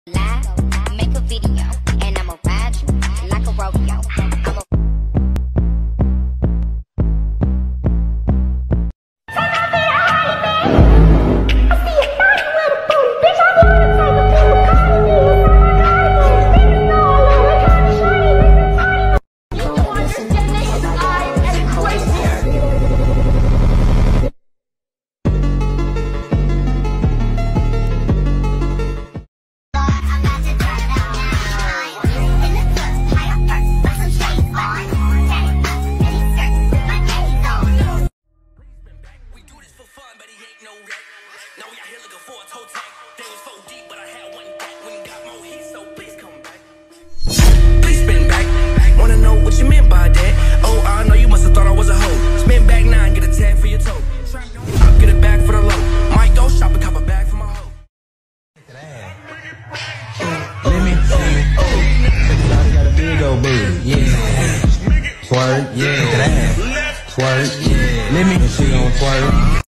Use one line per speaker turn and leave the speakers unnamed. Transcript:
Live, make a video, and I'ma ride you like a rodeo.
Now we out here looking for a toe tag. They was 4 deep, but I had one back. When got more heat, so please come back. Please spin back. Wanna know what you meant by that? Oh, I know you must have thought I was a hoe. Spin back 9, get a tag for your toe. I'll get it back for the low. Might go shop and cop a bag for my hoe.
Let me see it. Oh, got a big old booty. Yeah. Twerk, yeah. Twerk, yeah. Let me. She gon' twerk.